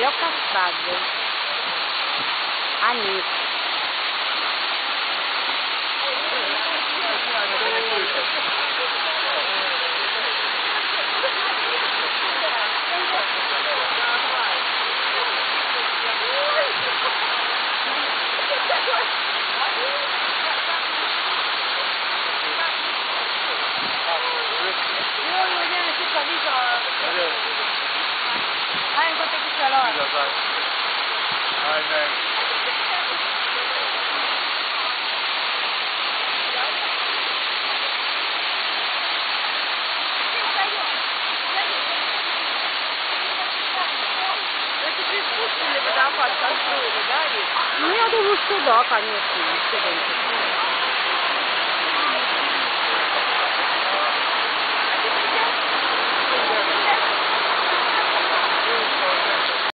Cascade. Anni. Hai un conto che allora. Ну, я думаю, что да, конечно.